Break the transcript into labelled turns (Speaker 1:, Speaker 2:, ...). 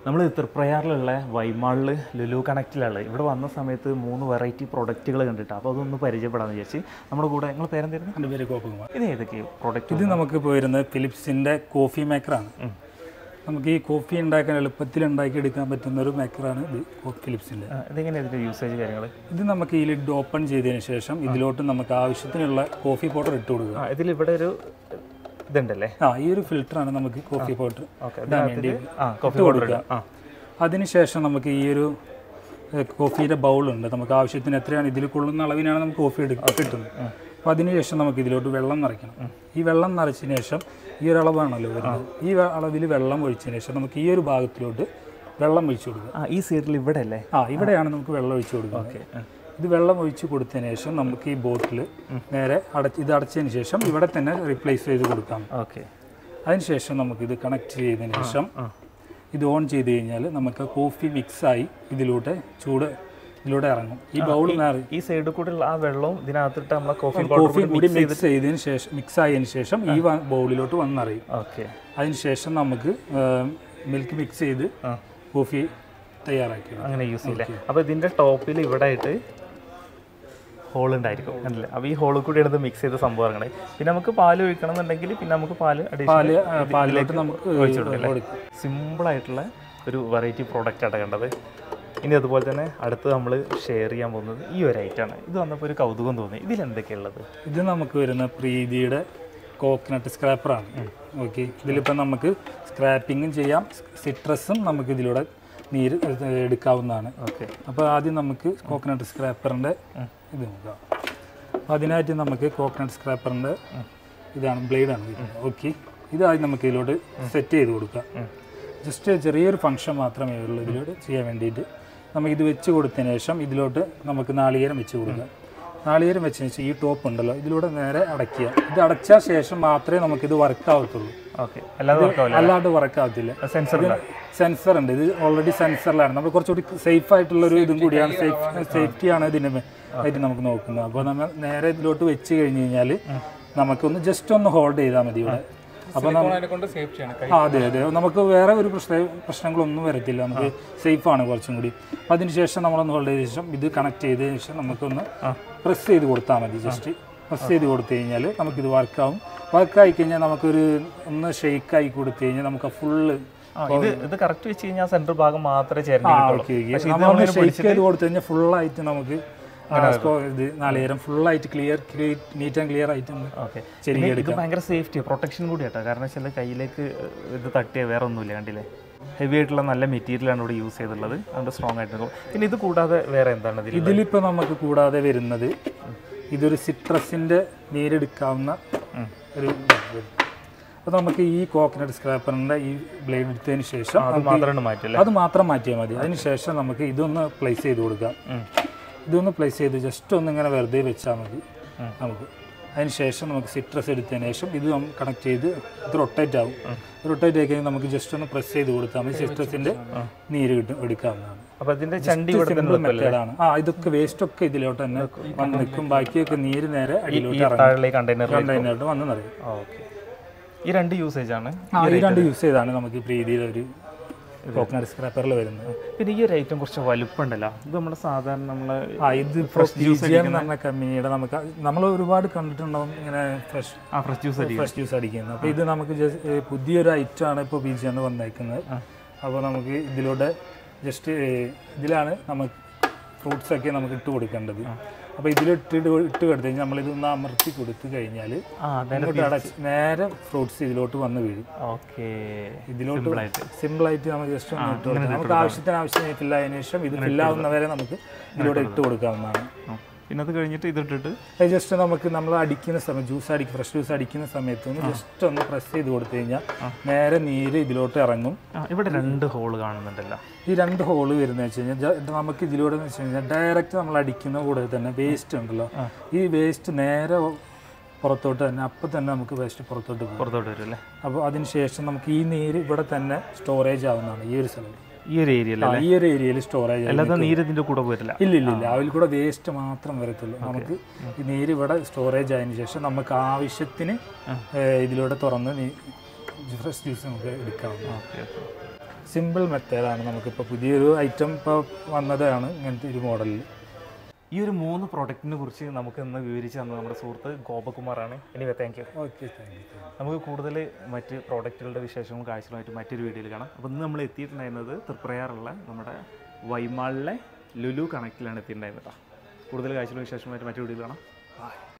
Speaker 1: നമ്മൾ തൃപ്രയാറിലുള്ള വൈമാളിൽ ലുലു കണക്റ്റിലുള്ള ഇവിടെ വന്ന സമയത്ത് 3 വെറൈറ്റി പ്രൊഡക്റ്റുകൾ കണ്ടിട്ട് അപ്പോൾ അതൊന്ന് പരിചയപ്പെടാമെന്ന് വിചാരിച്ച് നമ്മുടെ കൂടെ നിങ്ങൾ പേരെന്തായിരുന്നു?
Speaker 2: എൻ്റെ പേര് ഗോപകുമാർ.
Speaker 1: ഇത് ഏതൊക്കെ പ്രൊഡക്റ്റ്?
Speaker 2: ഇത് നമുക്ക് പോയിരുന്നത് ഫിലിപ്സിൻ്റെ കോഫി മേക്കറാണ്. നമുക്ക് ഈ കോഫി ഉണ്ടാക്കാൻ എളുപ്പത്തിൽ ഉണ്ടാക്കിയെടുക്കാൻ പറ്റുന്ന ഒരു മേക്കറാണ് ഇത് ഫിലിപ്സിൻ്റെ.
Speaker 1: ഇതെങ്ങനെയാണ് ഇതിൻ്റെ യൂസേജ് കാര്യങ്ങൾ?
Speaker 2: ഇത് നമുക്ക് ഈ ലിഡ് ഓപ്പൺ ചെയ്തതിന് ശേഷം ഇതിലോട്ട് നമുക്ക് ആവശ്യത്തിനുള്ള കോഫി പൗഡർ ഇട്ട് കൊടുക്കുക.
Speaker 1: ഇതിലിവിടെ ഒരു ഇതുണ്ടല്ലേ?
Speaker 2: ഈ ഒരു ഫിൽറ്ററാണ് നമുക്ക് കോഫി പൗഡർ ഇടാൻ വേണ്ടി
Speaker 1: കോഫി
Speaker 2: കൊടുക്കുക. അതിനുശേഷം നമുക്ക് ഈ ഒരു കോഫിയുടെ ബൗളുണ്ട്. നമുക്ക് ആവശ്യത്തിന് എത്രയാണ് ഇതിൽ കൊള്ളുന്ന അളവിനാണ് നമുക്ക് കോഫി കിട്ടുന്നത്. അപ്പോൾ അതിനുശേഷം നമുക്ക് ഇതിലോട്ട് വെള്ളം നിറയ്ക്കണം. ഈ വെള്ളം നിറച്ചതിന് ശേഷം ഈ ഒരു അളവാണല്ലോ വരുന്നത്. ഈ അളവിൽ വെള്ളം ഒഴിച്ചതിന് ശേഷം നമുക്ക് ഈ ഒരു ഭാഗത്തിലോട്ട് വെള്ളം ഒഴിച്ചു കൊടുക്കുക.
Speaker 1: ഈ സൈഡിൽ ഇവിടെ അല്ലേ?
Speaker 2: ഇവിടെയാണ് നമുക്ക് വെള്ളം ഒഴിച്ചു കൊടുക്കുന്നത്. ഇത് വെള്ളം ഒഴിച്ച് കൊടുത്തതിന് ശേഷം നമുക്ക് ഈ ബോട്ടിൽ നേരെ ഇത് അടച്ചതിന് ശേഷം ഇവിടെ തന്നെ റീപ്ലേസ് ചെയ്ത് കൊടുക്കാം. അതിനുശേഷം നമുക്കിത് കണക്ട് ചെയ്തതിന് ശേഷം ഇത് ഓൺ ചെയ്ത് കഴിഞ്ഞാൽ നമുക്ക് കോഫി മിക്സായി ഇതിലൂടെ ഇതിലൂടെ ഇറങ്ങും. ഈ ബൗൾ
Speaker 1: ഈ സൈഡിൽ കൂടെ ആ വെള്ളവും ഇതിനകത്തിട്ട് നമ്മൾ കോഫി
Speaker 2: കൂടി മിക്സ് ചെയ്തതിന് ശേഷം മിക്സ് ആയതിനു ശേഷം ഈ ബൗളിലോട്ട് വന്നറിയും. അതിനുശേഷം നമുക്ക് മിൽക്ക് മിക്സ് ചെയ്ത് കോഫി തയ്യാറാക്കി
Speaker 1: അങ്ങനെ യൂസ് ചെയ്യില്ല. അപ്പോൾ ഇതിൻ്റെ ടോപ്പിൽ ഇവിടെ ആയിട്ട് ഹോൾ ഉണ്ടായിരിക്കും അല്ലേ? അപ്പോൾ ഈ ഹോളിൽ കൂടിയാണ് ഇത് മിക്സ് ചെയ്ത സംഭവം ഇറങ്ങണേ. പിന്നെ നമുക്ക് പാൽ ഒഴിക്കണം എന്നുണ്ടെങ്കിൽ പിന്നെ നമുക്ക് പാലിലേക്ക് നമുക്ക് ഒഴിച്ചു കൊടുക്കാം. സിമ്പിളായിട്ടുള്ള ഒരു വെറൈറ്റി പ്രോഡക്റ്റ് ആണ് കണ്ടത്. ഇനി അതുപോലെ തന്നെ അടുത്ത് നമ്മൾ ഷെയർ ചെയ്യാൻ പോകുന്നത് ഈ ഒരു ഐറ്റമാണ്. ഇത് വന്നപ്പോൾ ഒരു കൗതുകം തോന്നി. ഇതിലെന്തൊക്കെയുള്ളത്?
Speaker 2: ഇത് നമുക്ക് വരുന്ന പ്രീതിയുടെ കോക്കനട്ട് സ്ക്രാപ്പറാണ്. ഓക്കെ, ഇതിലിപ്പോൾ നമുക്ക് സ്ക്രാപ്പിങ്ങും ചെയ്യാം, സിട്രസും നമുക്ക് ഇതിലൂടെ നീര് എടുക്കാവുന്നതാണ്.
Speaker 1: ഓക്കെ,
Speaker 2: അപ്പോൾ ആദ്യം നമുക്ക് കോക്കനട്ട് സ്ക്രാപ്പറിൻ്റെ ഇത് നോക്കാം. അതിനായിട്ട് നമുക്ക് കോക്കനട്ട് സ്ക്രാപ്പറിൻ്റെ ഇതാണ് ബ്ലേഡാണ്. ഓക്കെ, ഇതാദ്യം നമുക്ക് ഇതിലോട്ട് സെറ്റ് ചെയ്ത് കൊടുക്കാം. ജസ്റ്റ് ചെറിയൊരു ഫങ്ഷൻ മാത്രമേ ഉള്ളൂ ഇതിലോട്ട് ചെയ്യാൻ വേണ്ടിയിട്ട്. നമുക്കിത് വെച്ച് കൊടുത്തതിന് ശേഷം ഇതിലോട്ട് നമുക്ക് നാളികേരം വെച്ച് കൊടുക്കാം. നാളികേരം വെച്ചതിന് ശേഷം ഈ ടോപ്പ് ഉണ്ടല്ലോ ഇതിലൂടെ നേരെ അടയ്ക്കുക. ഇത് അടച്ച ശേഷം മാത്രമേ നമുക്കിത് വർക്ക് ആവത്തുള്ളൂ.
Speaker 1: ഓക്കെ,
Speaker 2: അല്ലാണ്ട് വർക്ക് ആവത്തില്ല. സെൻസർ ഉണ്ട്. ഇത് ഓൾറെഡി സെൻസറിലാണ്. നമ്മൾ കുറച്ചുകൂടി സേഫ് ആയിട്ടുള്ളൊരു ഇതും കൂടിയാണ്, സേഫ്റ്റിയാണ് ഇതിന് ആയിട്ട് നമുക്ക് നോക്കുന്നത്. അപ്പോൾ നമ്മൾ നേരെ ഇതിലോട്ട് വെച്ച് കഴിഞ്ഞ് കഴിഞ്ഞാൽ നമുക്കൊന്ന് ജസ്റ്റ് ഒന്ന് ഹോൾഡ് ചെയ്താൽ മതി ഇവിടെ. അപ്പോൾ അതെ അതെ, നമുക്ക് വേറെ ഒരു പ്രശ്നങ്ങളൊന്നും വരത്തില്ല. നമുക്ക് സേഫാണ് കുറച്ചും കൂടി. അതിനുശേഷം നമ്മളൊന്ന് ഹോൾഡ് ചെയ്ത ശേഷം ഇത് കണക്ട് ചെയ്തതിന് ശേഷം നമുക്കൊന്ന് പ്രസ് ചെയ്ത് കൊടുത്താൽ മതി. ജസ്റ്റ് പ്രസ് ചെയ്ത് കൊടുത്തു കഴിഞ്ഞാൽ നമുക്കിത് വർക്കാവും. വർക്കായി കഴിഞ്ഞാൽ നമുക്കൊരു ഒന്ന് ഷെയ്ക്കായി കൊടുത്തു കഴിഞ്ഞാൽ നമുക്ക് ഫുള്ള്
Speaker 1: ഇത് കറക്റ്റ് വെച്ച് കഴിഞ്ഞാൽ സെൻട്രൽ ഭാഗം മാത്രമേ ചേർന്ന്
Speaker 2: നമ്മൾ ഷെയ്ക്ക് ചെയ്ത് കൊടുത്തു കഴിഞ്ഞാൽ ഫുള്ളായിട്ട് നമുക്ക് ഇത് നാളികേരം ഫുള്ളായിട്ട് നീറ്റ് ആൻഡ് ക്ലിയർ ആയിട്ട്
Speaker 1: ഇത് ഭയങ്കര സേഫ്റ്റി പ്രൊട്ടക്ഷൻ കൂടി കേട്ടോ. കാരണം വെച്ചാൽ കയ്യിലേക്ക് ഇത് തട്ടിയ വേറെ ഒന്നുമില്ല. കണ്ടില്ലേ, ഹെവി ആയിട്ടുള്ള നല്ല മെറ്റീരിയലാണ് ഇവിടെ യൂസ് ചെയ്തിട്ടുള്ളത്. അതുകൊണ്ട് സ്ട്രോങ് ആയിട്ട്. പിന്നെ ഇത് കൂടാതെ വേറെ എന്താണ്
Speaker 2: ഇതിലിപ്പോൾ നമുക്ക് കൂടാതെ വരുന്നത്? ഇതൊരു സിട്രസിൻ്റെ നീരെടുക്കാവുന്ന ഒരു. അപ്പോൾ നമുക്ക് ഈ കോക്കനട്ട് സ്ക്രാപ്പറിൻ്റെ ഈ ബ്ലേഡ് എടുത്തതിന് ശേഷം അത് മാത്രം മാറ്റിയാൽ മതി. അതിന് ശേഷം നമുക്ക് ഇതൊന്ന് പ്ലേസ് ചെയ്ത് കൊടുക്കാം. ഇതൊന്ന് പ്ലേസ് ചെയ്ത് ജസ്റ്റ് ഒന്ന് ഇങ്ങനെ വെറുതെ വെച്ചാൽ മതി നമുക്ക്. അതിന് ശേഷം നമുക്ക് സിട്രസ് എടുത്തതിന് ശേഷം ഇത് കണക്ട് ചെയ്ത് ഇത് റൊട്ടേറ്റ് ആവും. റൊട്ടേറ്റ് ആയി കഴിഞ്ഞാൽ നമുക്ക് ജസ്റ്റ് ഒന്ന് പ്രസ് ചെയ്ത് കൊടുത്താൽ മതി. സിട്രസിൻ്റെ നീര് എടുക്കാവുന്നതാണ്.
Speaker 1: അപ്പോൾ ഇതിൻ്റെ
Speaker 2: സിമ്പിൾ മെത്തേഡാണ്. ഇതൊക്കെ വേസ്റ്റ് ഒക്കെ ഇതിലോട്ട് തന്നെ വന്ന് നിൽക്കും. ബാക്കിയൊക്കെ നീര് നേരെ അടിയിലോട്ട് കണ്ടെയ്നറിലോട്ട് വന്ന് നിറയും.
Speaker 1: ഈ രണ്ട് യൂസേജ് ആണ്.
Speaker 2: ഈ രണ്ട് യൂസേജാണ് നമുക്ക് പ്രീതിയുടെ ഒരു കോക്കനട്ട് സ്ക്രാപ്പറിൽ വരുന്നത്.
Speaker 1: പിന്നെ ഈ ഒരു ഐറ്റം കുറച്ച് വലുപ്പമുണ്ടല്ലോ. ഇത് നമ്മുടെ സാധാരണ
Speaker 2: ഇത് ഫ്രഷ് ജ്യൂസ് എന്ന കമ്പനിയുടെ നമ്മൾ ഒരുപാട് കണ്ടിട്ടുണ്ടാവും ഇങ്ങനെ ഫ്രഷ് ജ്യൂസ് അടിക്കുന്നത്. അപ്പോൾ ഇത് നമുക്ക് പുതിയൊരു ഐറ്റമാണ് ഇപ്പോൾ PGN വന്നേക്കുന്നത്. അപ്പോൾ നമുക്ക് ഇതിലൂടെ ജസ്റ്റ് ഇതിലാണ് നമുക്ക് ഫ്രൂട്ട്സൊക്കെ നമുക്ക് ഇട്ട് കൊടുക്കേണ്ടത്. അപ്പോൾ ഇതിലിട്ട് കൊടുത്തു കഴിഞ്ഞാൽ നമ്മളിതൊന്ന് അമർത്തി കൊടുത്തു കഴിഞ്ഞാൽ നേരെ ഫ്രൂട്ട്സ് ഇതിലോട്ട് വന്ന് വീഴും.
Speaker 1: ഓക്കെ,
Speaker 2: ഇതിലോട്ട് സിമ്പിളായിട്ട് നമുക്ക് ജസ്റ്റ് ഒന്ന് ഇട്ട് കൊടുക്കാം. നമുക്ക് ആവശ്യത്തിന് ഫില്ലായതിനു ശേഷം ഇത് ഫില്ലാവുന്നവരെ നമുക്ക് ഇതിലൂടെ ഇട്ട് കൊടുക്കാവുന്നതാണ്.
Speaker 1: പിന്നെ അത് കഴിഞ്ഞിട്ട് ഇതിട്ടിട്ട്
Speaker 2: ജസ്റ്റ് നമുക്ക് നമ്മൾ അടിക്കുന്ന സമയം ഫ്രഷ് ജ്യൂസ് അടിക്കുന്ന സമയത്ത് ഒന്ന് ജസ്റ്റ് ഒന്ന് പ്രസ് ചെയ്ത് കൊടുത്തു കഴിഞ്ഞാൽ നേരെ നീര് ഇതിലോട്ട് ഇറങ്ങും.
Speaker 1: ഇവിടെ 2 ഹോൾ കാണുന്നുണ്ടല്ലോ.
Speaker 2: ഈ 2 ഹോള് വരുന്നത് വെച്ച് കഴിഞ്ഞാൽ നമുക്ക് ഇതിലൂടെ എന്ന് വെച്ച് കഴിഞ്ഞാൽ ഡയറക്റ്റ് നമ്മൾ അടിക്കുന്ന കൂടെ തന്നെ വേസ്റ്റ് ഉണ്ടല്ലോ, ഈ വേസ്റ്റ് നേരെ പുറത്തോട്ട് തന്നെ അപ്പം തന്നെ നമുക്ക് വേസ്റ്റ് പുറത്തോട്ട്
Speaker 1: വരും അല്ലേ.
Speaker 2: അപ്പോൾ അതിന് ശേഷം നമുക്ക് ഈ നീര് ഇവിടെ തന്നെ സ്റ്റോറേജ് ആവുന്നതാണ്. ഈ ഒരു സ്ഥലം
Speaker 1: ഈ ഒരു
Speaker 2: ഏരിയയിൽ സ്റ്റോറേജ്
Speaker 1: അല്ലാതെ നീര് ഇതിൻ്റെ കൂടെ പോയിട്ടില്ല.
Speaker 2: ഇല്ല അതിൽ കൂടെ വേസ്റ്റ് മാത്രം വരത്തുള്ളൂ. നമുക്ക് ഈ നീര് ഇവിടെ സ്റ്റോറേജ് ആയതിനു ശേഷം നമുക്ക് ആവശ്യത്തിന് ഇതിലൂടെ തുറന്ന് ഫ്രഷ് ജ്യൂസ് നമുക്ക് എടുക്കാവുന്നതാണ്. സിമ്പിൾ മെത്തേഡാണ് നമുക്കിപ്പോൾ പുതിയൊരു ഐറ്റം ഇപ്പോൾ വന്നതാണ് ഇങ്ങനത്തെ ഒരു മോഡലിൽ.
Speaker 1: ഈ ഒരു 3 പ്രോഡക്റ്റിനെ കുറിച്ച് നമുക്ക് ഇന്ന് വിവരിച്ച് തന്നത് നമ്മുടെ സുഹൃത്ത് ഗോപകുമാറാണ്. Anyway thank you.
Speaker 2: Okay, thank you.
Speaker 1: നമുക്ക് കൂടുതൽ മറ്റ് പ്രോഡക്റ്റുകളുടെ വിശേഷങ്ങളും കാഴ്ചകളുമായിട്ട് മറ്റൊരു വീഡിയോയിൽ കാണാം. അപ്പോൾ ഇന്ന് നമ്മൾ എത്തിയിട്ടുണ്ടായിരുന്നത് തൃപ്രയാറുള്ള നമ്മുടെ വൈമാളിലെ ലുലു കണക്റ്റിലാണ് എത്തിയിട്ടുണ്ടായിരുന്നത്. കൂടുതൽ കാഴ്ചകളും വിശേഷമായിട്ട് മറ്റൊരു വീഡിയോയിൽ കാണാം. ബൈ.